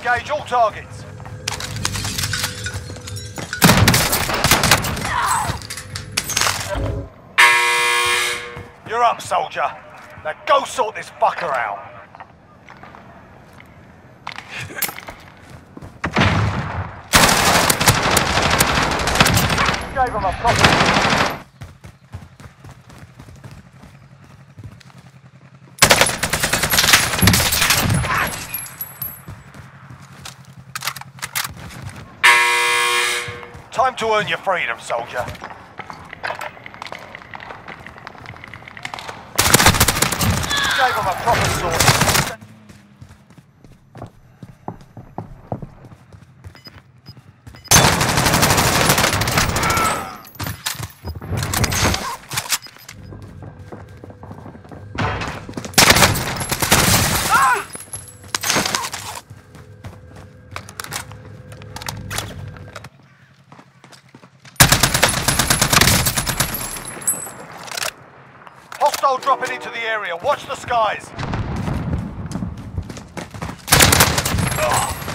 Engage all targets. You're up, soldier. Now go sort this fucker out. Gave him a proper... Time to earn your freedom, soldier. Gave him a proper sword. Hostile dropping into the area. Watch the skies.